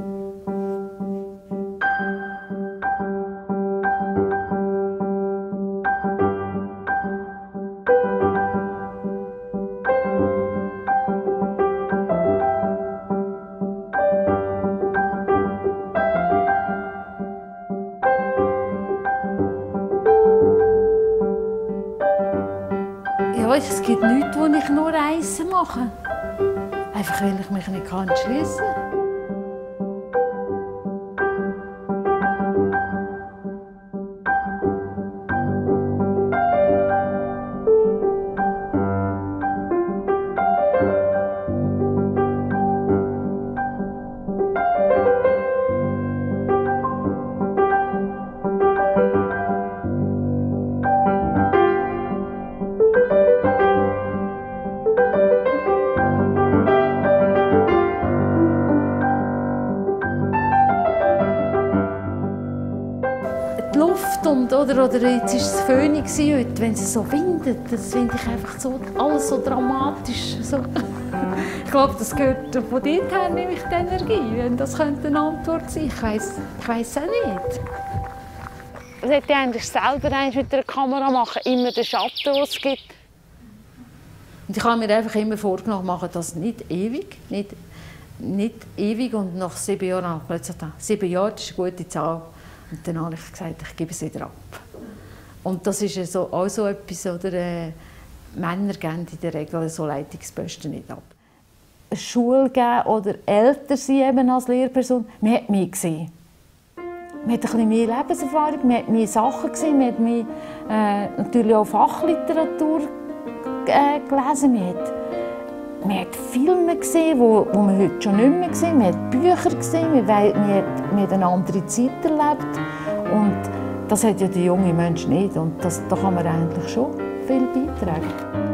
Ja, es gibt nichts, wo ich nur Reisen mache. Einfach weil ich mich nicht entschliessen kann. Die Luft oder jetzt war es Phoenix heute, wenn es so windet, das finde ich einfach so, alles so dramatisch. So. Ich glaube, das gehört von dort her, nehme ich die Energie, wenn das könnte eine Antwort sein. Ich weiss auch nicht. Ich sollte eigentlich selber mit der Kamera machen, immer den Schatten, den es gibt. Und ich habe mir einfach immer vorgenommen, machen das nicht ewig, nicht ewig. Und nach 7 Jahren habe ich plötzlich gedacht, 7 Jahre, das ist eine gute Zahl. Und dann habe ich gesagt, ich gebe es wieder ab. Und das ist auch so etwas, oder, Männer geben in der Regel so Leitungsposten nicht ab. Schule geben oder älter sein eben als Lehrperson, man hat mich gesehen. Man hat ein bisschen mehr Lebenserfahrung, man hat mehr Sachen gesehen, man hat mehr, natürlich auch Fachliteratur gelesen. Man hat Filme gesehen, die man heute schon nicht mehr sieht. Man hat Bücher gesehen, man hat eine andere Zeit erlebt. Und das hat ja die junge Mensch nicht. Und da kann man eigentlich schon viel beitragen.